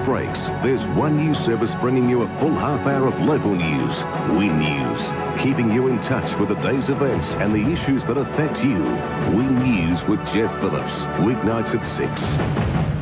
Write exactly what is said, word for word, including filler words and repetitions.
breaks, there's one news service bringing you a full half hour of local news. Win News, keeping you in touch with the day's events and the issues that affect you. Win News with Geoff Phillips, weeknights at six.